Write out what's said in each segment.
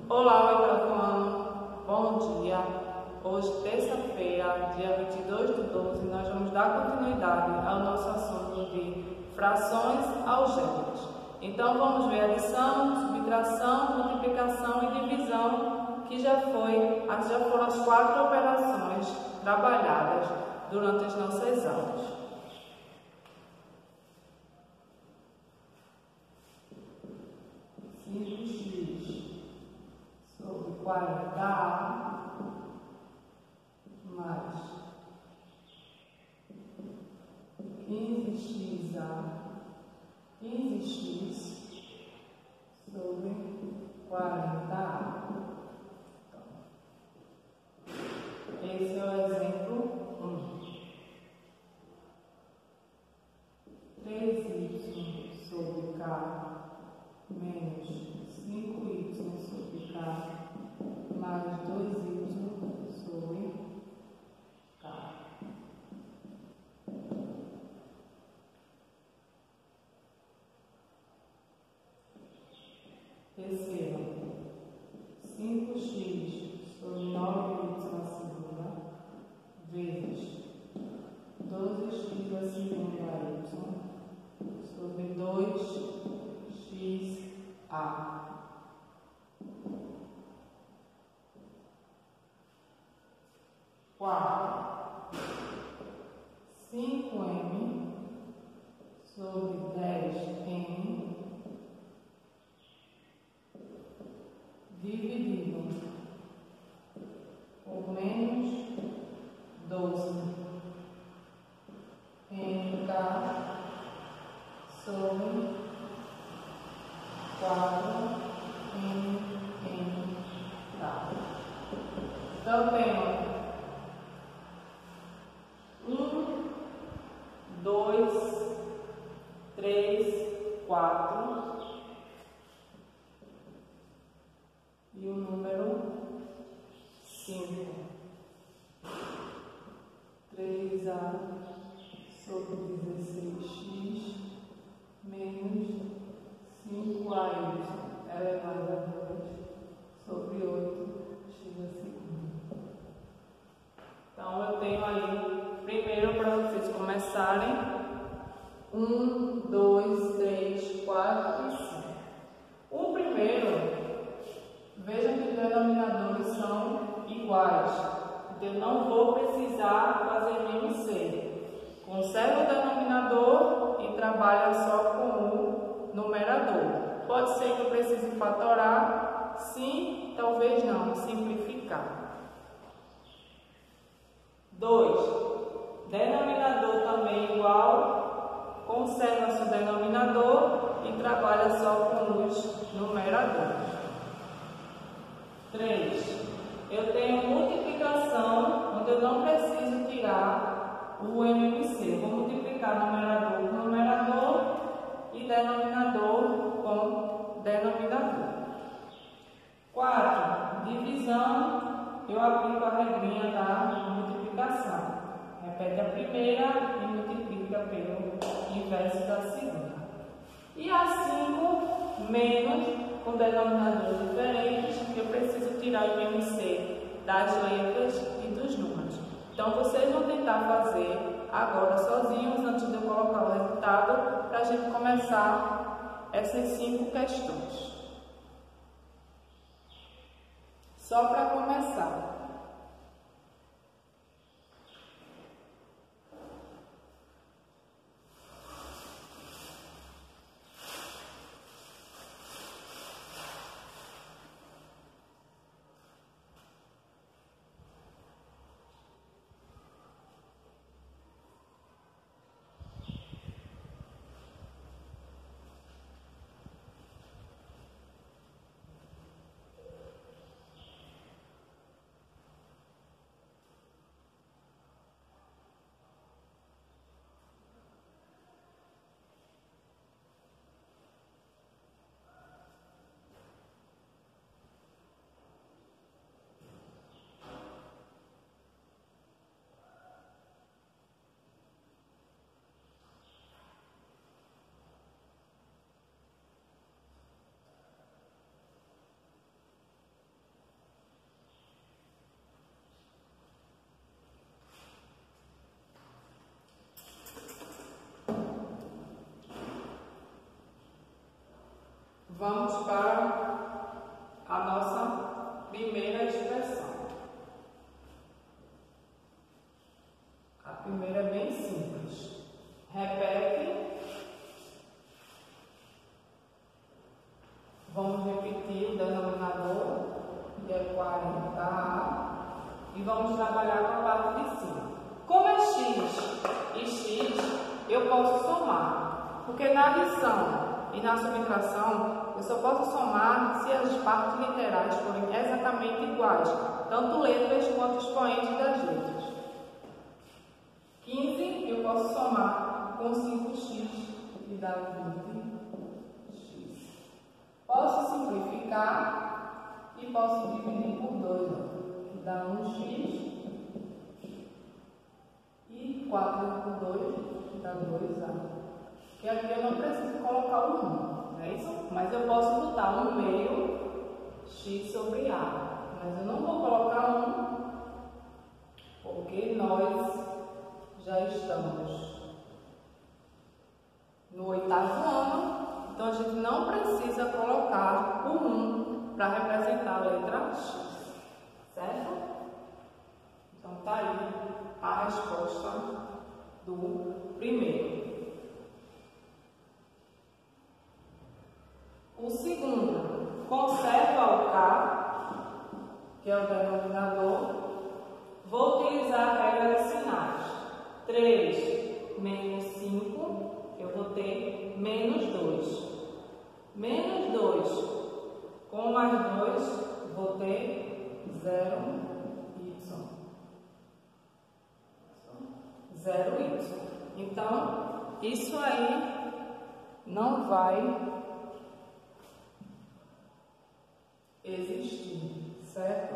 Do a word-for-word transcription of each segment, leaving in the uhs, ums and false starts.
Olá, oitavo ano, bom dia. Hoje, terça-feira, dia vinte e dois de doze, nós vamos dar continuidade ao nosso assunto de frações algébricas. Então, vamos ver adição, subtração, multiplicação e divisão, que já, foi, já foram as quatro operações trabalhadas durante as nossas aulas. cinco x sobre quarenta a mais quinze x a quinze x sobre quarenta a. Esse é o exemplo um. três y sobre k menos cinco y sobre k mais dois y sobre k. Terceiro, cinco x sobre nove y a segunda vezes doze x a segunda y sobre dois x a. Quarto, cinco m sobre dez m dividido por menos doze mk sobre quatro m m k. Então, temos um, dois, três, quatro e o número cinco. três a sobre dezesseis x menos cinco a y elevado a dois sobre oito x a segunda. Então, eu tenho aí, primeiro, para vocês começarem, um, dois, três, quatro e cinco. O primeiro, vejam que os denominadores são iguais. Então, eu não vou precisar fazer nenhum C. Conserva o denominador e trabalha só com o numerador. Pode ser que eu precise fatorar, sim, talvez não, simplificar. dois. Denominador também igual, conserva-se o denominador e trabalha só com os numeradores. três. Eu tenho multiplicação, onde eu não preciso tirar o M M C. Eu vou multiplicar numerador com numerador e denominador com denominador. quatro. Divisão, eu aplico a regrinha da multiplicação. Repete a primeira e multiplica pelo inverso da segunda. E a cinco, menos, com denominadores diferentes, que eu preciso tirar o I M C das letras e dos números. Então, vocês vão tentar fazer agora sozinhos, antes de eu colocar o resultado, para a gente começar essas cinco questões. Só para começar. Vamos para a nossa primeira expressão. A primeira é bem simples. Repete. Vamos repetir o denominador, que é quarenta A, e vamos trabalhar com a parte de cima. Como é x e x, eu posso somar, porque na adição e na subtração, eu só posso somar se as partes literais forem exatamente iguais, tanto letras quanto expoentes das letras. quinze eu posso somar com cinco x, que dá vinte x. Posso simplificar e posso dividir por dois, que dá um x, e quatro por dois, que dá dois a. Que aqui eu não preciso colocar o um, não é isso? Mas eu posso botar um meio x sobre a. Mas eu não vou colocar um, porque nós já estamos no oitavo ano, então a gente não precisa colocar o um para representar a letra x, certo? Então tá aí a resposta do primeiro. O segundo, conserva o K, que é o denominador. Vou utilizar a regra de sinais. três menos cinco, eu vou ter menos dois. Menos dois com mais dois, vou ter zero y. zero y. Então, isso aí não vai existir, certo?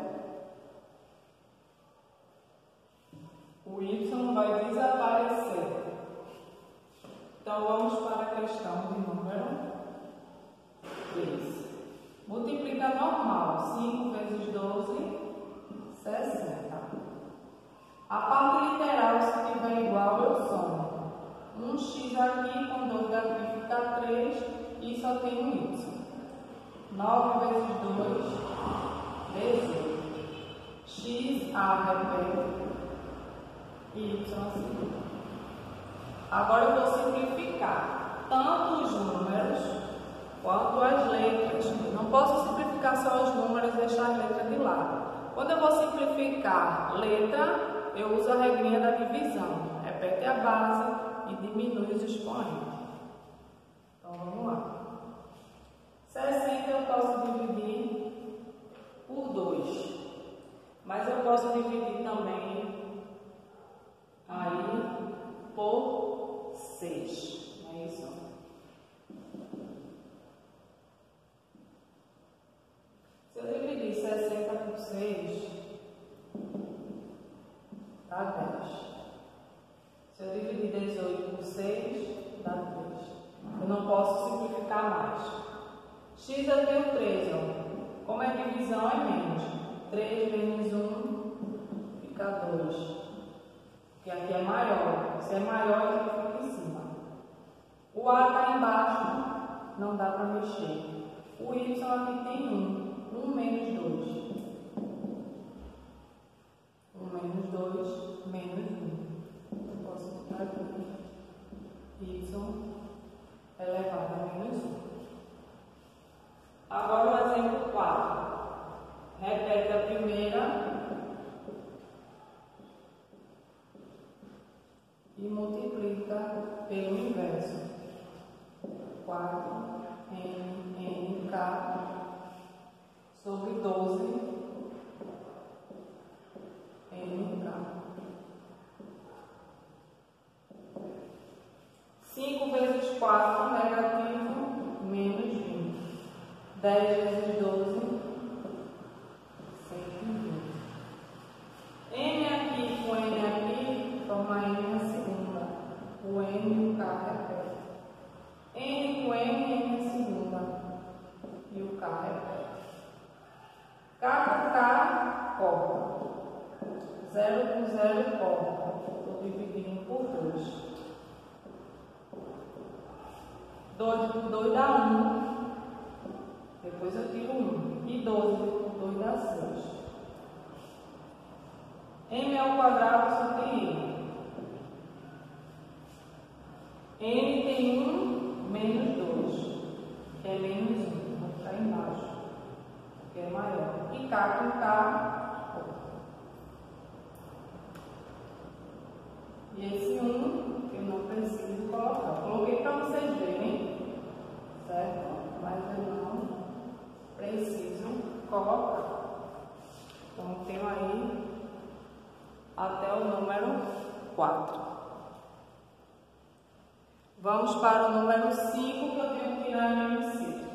O y vai desaparecer. Então, vamos para a questão de número três. Multiplica normal. cinco vezes doze, sessenta. A parte literal, se tiver igual, eu somo. um x aqui, com dois aqui fica três, e só tem um y. nove vezes dois, dezoito. X, A, repete, Y, assim. Agora eu vou simplificar tanto os números quanto as letras. Eu não posso simplificar só os números e deixar as letras de lado. Quando eu vou simplificar letra, eu uso a regrinha da divisão. Repete a base e diminui os expoentes. Então vamos lá. sessenta eu posso dividir por dois, mas eu posso dividir também aí por seis, não é isso? Se eu dividir sessenta por seis, dá dez. Se eu dividir dezoito por seis, dá três. Eu não posso simplificar mais. X eu tenho três, ó. Como é divisão, é menos. três menos um fica dois. Porque aqui é maior. Se é maior, ele fica em cima. O A está embaixo, não dá para mexer. O Y aqui tem um. um menos dois. um menos dois, menos um. Eu posso botar aqui. Y elevado a menos um. Agora o exemplo quatro. Repete a primeira e multiplica pelo inverso. quatro N N K sobre doze N K. cinco vezes quatro negativo, menos vinte. dez vezes doze, cento e vinte. N aqui com N aqui, forma N na segunda. O N e o K repete. N com N, N na segunda. E o K repete. K com K, corta. zero com zero, corta. Estou dividindo por dois. dois por dois dá um. Depois eu tiro um. E doze por dois dá seis. M ao quadrado só tem N. N tem um menos dois, que é menos um. Vou botar embaixo, que é maior. E K com K. E esse um eu não preciso colocar. Coloquei para vocês verem, certo? Mas eu não preciso colocar. Então tenho aí até o número quatro. Vamos para o número cinco, que eu tenho que tirar em M C.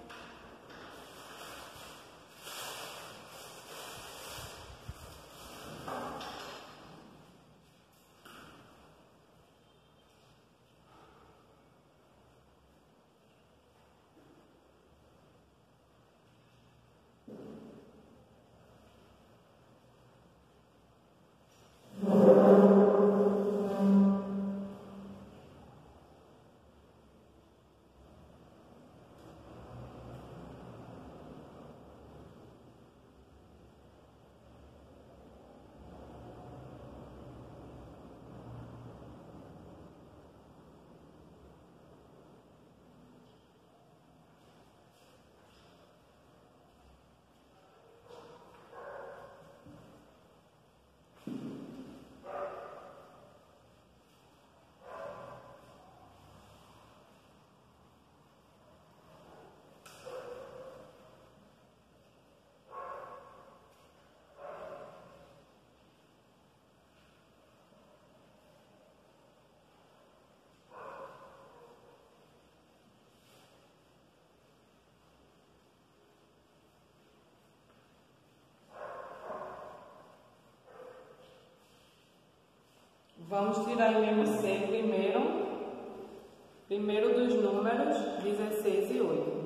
Vamos tirar em M C primeiro, primeiro dos números dezesseis e oito.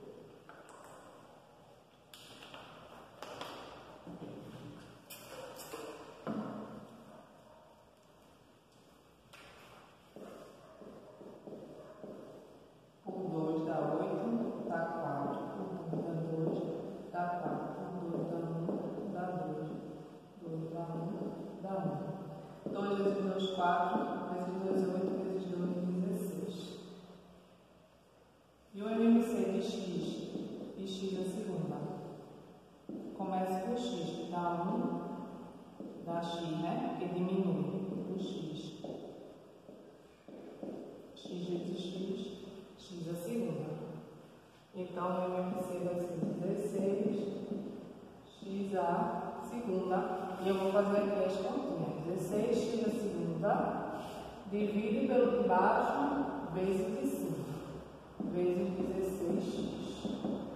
Por dois dá oito, dá quatro, por dois dá dois, dá quatro, por dois dá um, dá dois, dois dá um, dá um. dois vezes dois, quatro, vezes dois, oito, vezes dois, dezesseis. E o M C de x, e x a segunda. Começa com x, que dá um, dá x, né? Porque diminui o x. X vezes x, x a segunda. Então, o M C vai ser dezesseis, x a segunda. E eu vou fazer aqui as continhas. dezesseis x a segunda, divide pelo de baixo, vezes de cima, vezes dezesseis x.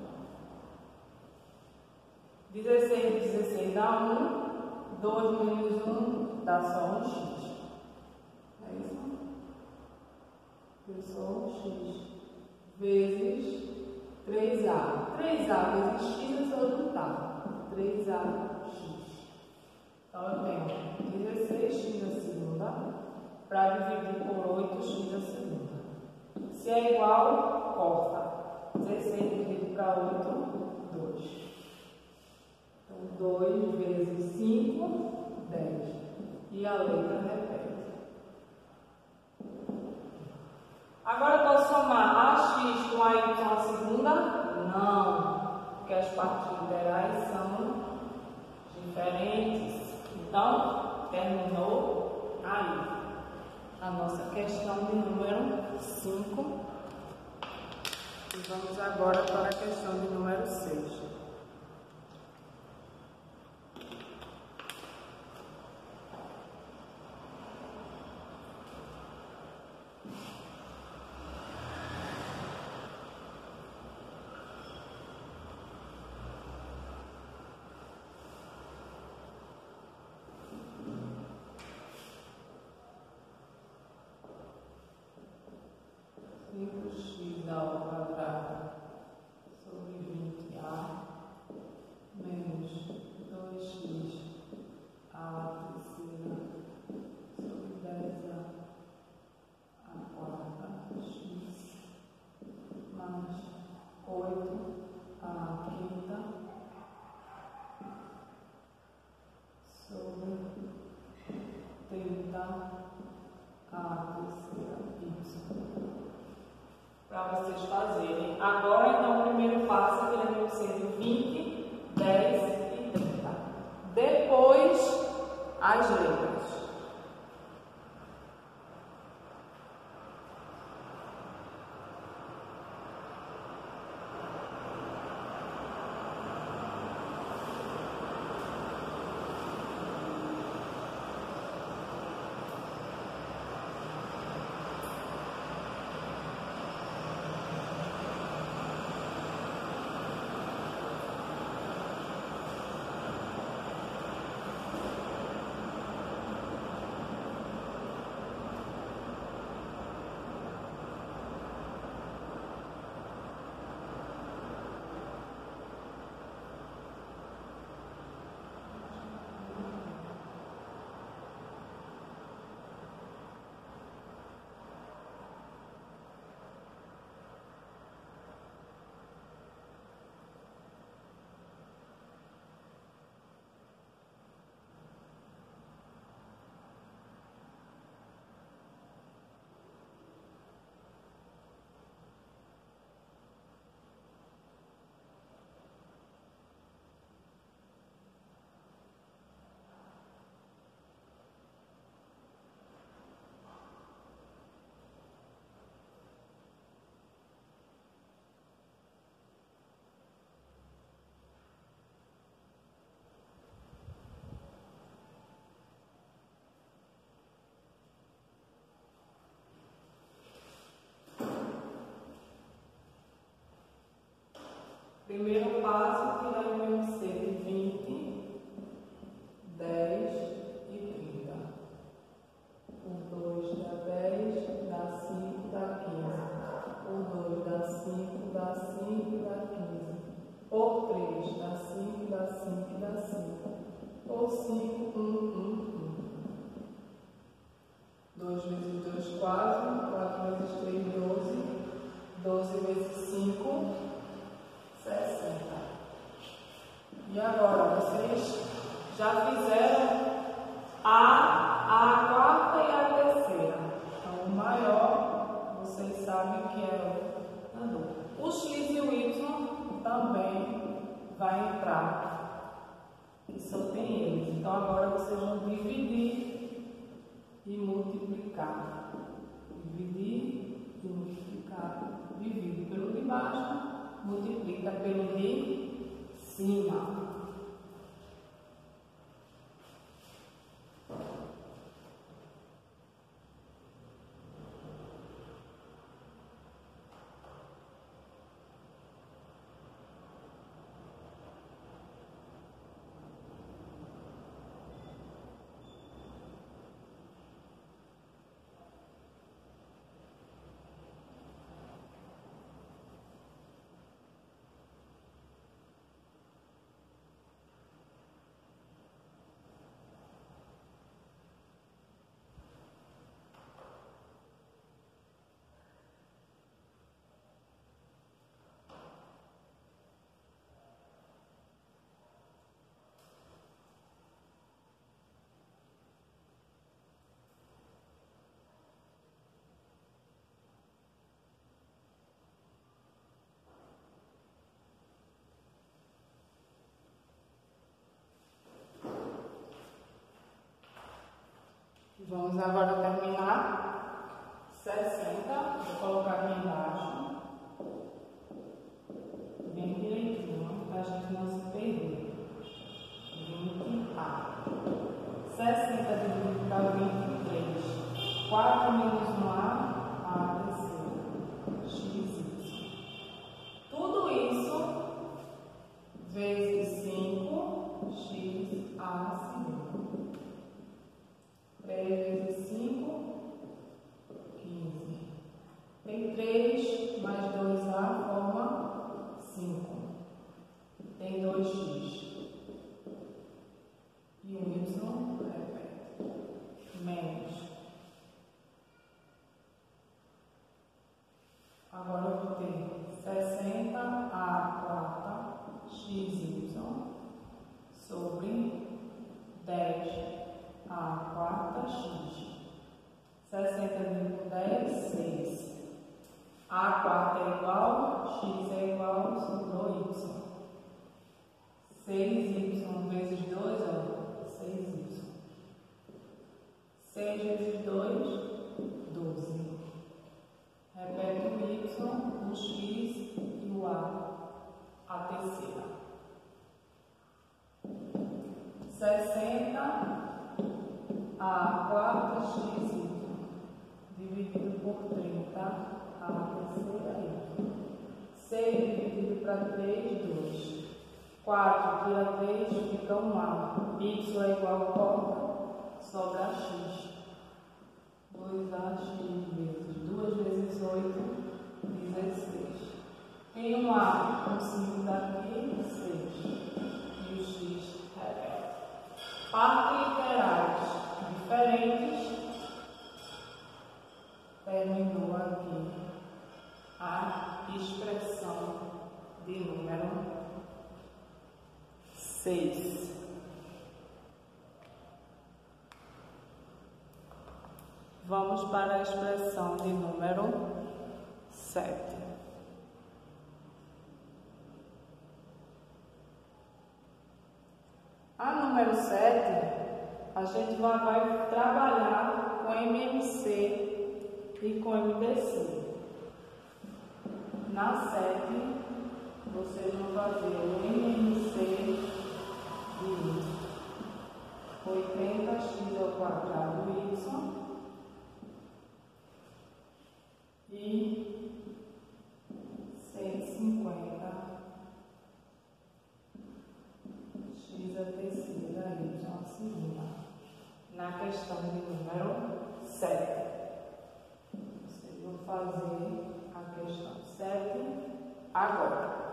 dezesseis, dezesseis dá um, dois menos um dá só um x. É isso? Deu só um x. Vezes três a. três a vezes x é só juntar. três a x. Então, eu tenho dezesseis x a segunda para dividir por oito x a segunda. Se é igual, corta. dezesseis dividido para oito, dois. Então, dois vezes cinco, dez. E a letra repete. Agora, eu posso somar a x com a y a segunda? Não, porque as partes literais são diferentes. Então, terminou aí a nossa questão de número cinco. E vamos agora para a questão de número seis. cinco x ao quadrado sobre vinte a menos dois x à terceira sobre dez à quarta x mais oito à A terceira Y. Para vocês fazerem. Agora, então, o primeiro passo teremos sendo vinte, dez e trinta. Depois, as letras. Primeiro passo, tiraremos ser vinte, dez e trinta. O dois dá dez, dá cinco, dá quinze. O dois dá cinco, dá cinco, dá quinze. Por três dá cinco, dá cinco, dá cinco. Por cinco, um, um, um. dois vezes dois, quatro. quatro vezes três, doze. doze vezes cinco, sessenta. E agora, vocês já fizeram a, a quarta e a terceira. Então, o maior, vocês sabem que é o menor. O X e o Y também vai entrar, que só tem eles. Então, agora vocês vão dividir e multiplicar. Dividir e multiplicar. Divide pelo de baixo, multiplica pelo de cima. Vamos agora terminar. sessenta, vou colocar aqui embaixo. Bem direitinho, para a gente não se perder. vinte A. sessenta dividido para vinte e três. quatro menos um A, A terceira. X, Y. Tudo isso vezes cinco, X, A segunda. três vezes cinco, quinze. Tem três mais dois A forma cinco. Tem dois X. E um Y, repete. Menos. Agora eu vou ter sessenta A quarta X Y sobre dez A quarta X. sessenta dividido por dez, seis. A quatro é igual, x é igual, sobrou y. seis y vezes dois, ó, seis y. seis vezes dois, doze. Repete o y, o x e o a, a terceira. sessenta a quatro x dividido por trinta, a terceira y. seis dividido para três, dois. quatro tira três, fica um a. Y é igual a corta, sobra x. dois a x vezes duas vezes oito, dezesseis. Tem um a, um cinco daqui, seis. E o x repete. Partes literais diferentes. Terminou aqui a expressão de número seis. Vamos para a expressão de número sete. A número sete, a gente vai, vai trabalhar com M M C e com M D C. Na sete, vocês vão fazer o M M C de oitenta x ao quadrado y e cento e cinquenta x a terceira y a segunda. Na questão de número sete. Vocês vão fazer a questão sete agora.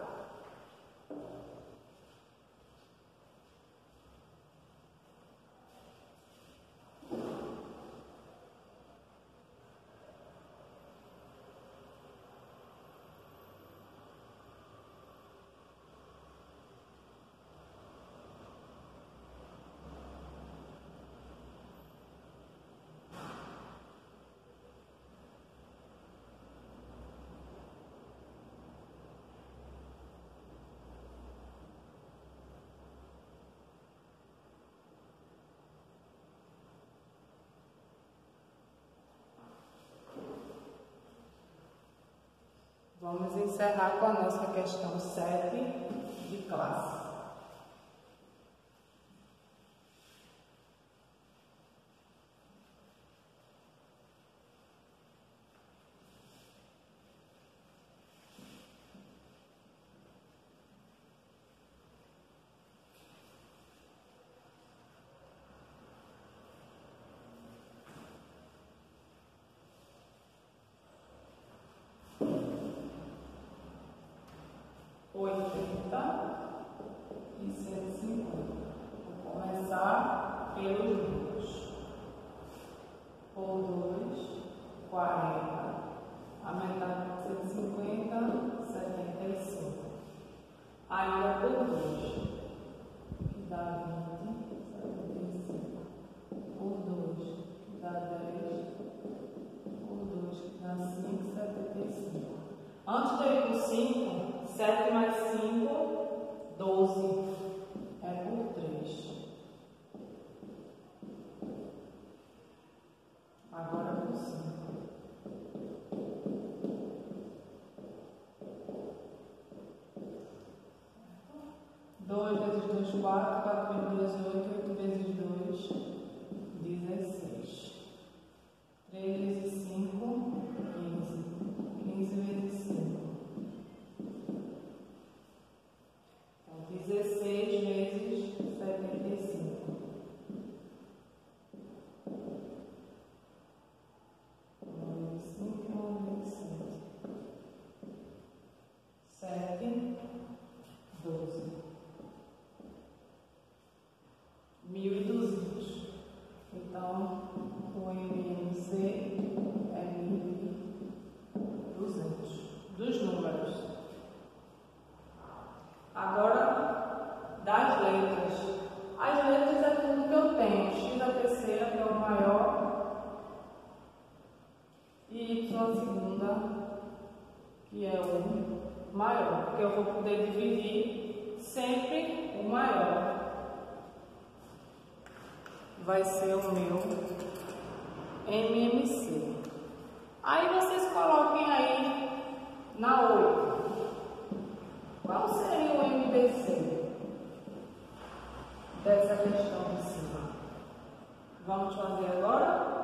Vamos encerrar com a nossa questão sete de classe. oitenta e cento e cinquenta. Vou começar pelos números. Por dois, quarenta. A metade de cento e cinquenta, setenta e cinco. Ainda por dois, que dá vinte, setenta e cinco. Por dois, que dá dez. Por dois, que dá cinco, setenta e cinco. Antes de ir por cinco, sete mais cinco, doze. É por três. Agora por cinco. dois vezes dois, quatro. quatro vezes dois, oito. oito vezes dois, dezesseis. três vezes cinco, quinze. quinze vezes cinco. dezesseis vezes setenta e cinco. um vezes cinco e um vezes cinco. sete, doze. mil e duzentos. Então, ser maior, porque eu vou poder dividir sempre o maior. Vai ser o meu M M C. Aí vocês coloquem aí na oito. Qual seria o M D C dessa questão de cima? Vamos fazer agora?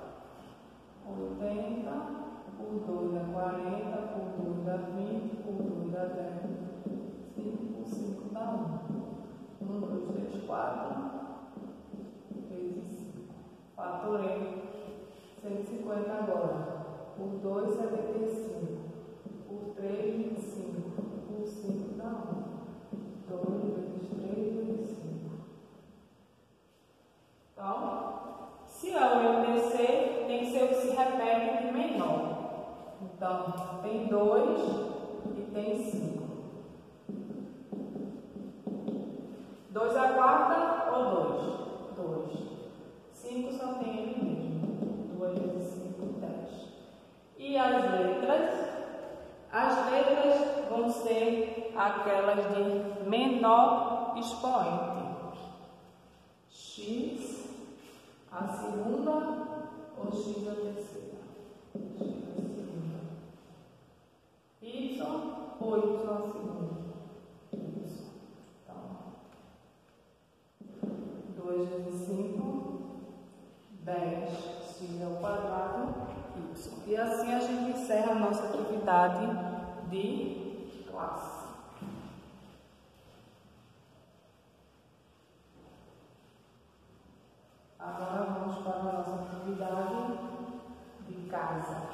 oitenta por dois dá quarenta, por dois dá vinte, por dois dá dez, cinco por cinco dá um. um, dois, três, quatro, vezes cinco. Fatorei cento e cinquenta agora. Por dois, setenta e cinco. Por três, vinte e cinco. Por cinco dá um. dois vezes três vezes cinco. Então, se é o M D C, tem que ser o que se repete de menor. Então, tem dois e tem cinco. dois a quarta ou dois? dois. cinco só tem ele mesmo. duas vezes cinco, dez. E as letras? As letras vão ser aquelas de menor expoente. X a segunda ou x a terceira? X a segunda. Y ou y a segunda? Y. Então, dois vezes cinco, dez, x ao quadrado, y. E assim a gente encerra a nossa atividade de classe. Agora vamos para a nossa atividade de casa.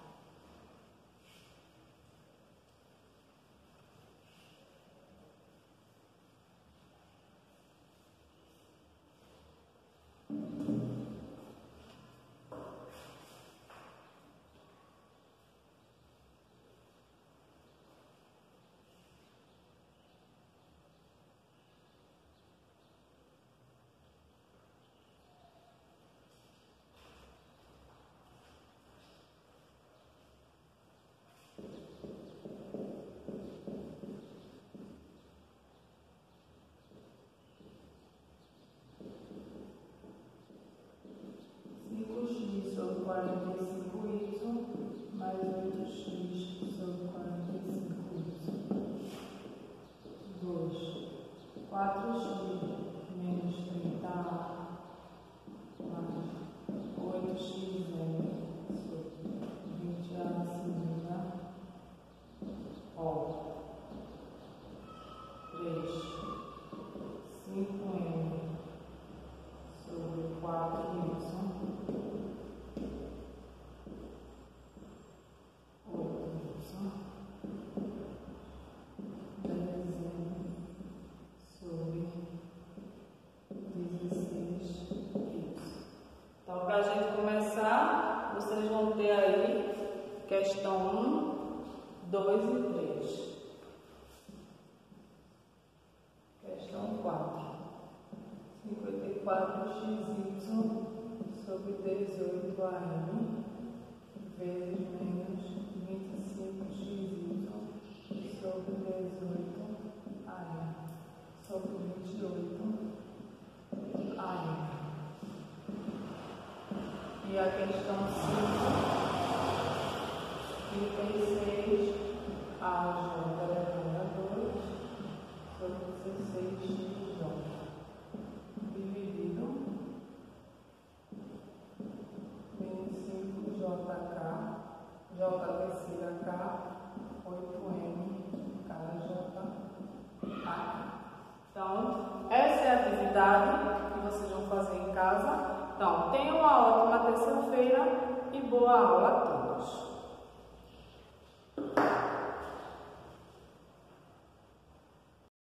quarenta e cinco y mais oito x sobre quarenta e cinco y. dois. quatro x menos trinta a mais oito x sobre vinte a segunda ó. três. cinco m sobre quatro y. Então, para a gente começar, vocês vão ter aí questão um, dois e três. Questão quatro. cinquenta e quatro x y sobre dezoito a m vezes menos vinte e cinco x y sobre dezoito a m sobre vinte e oito a m. E a questão cinco, trinta e seis a j elevado a dois sobre dezesseis x j dividido vinte e cinco j k, j descida k, oito m k j aqui. Então, essa é a atividade que vocês vão fazer em casa. Então, tenham uma ótima terça-feira e boa aula a todos.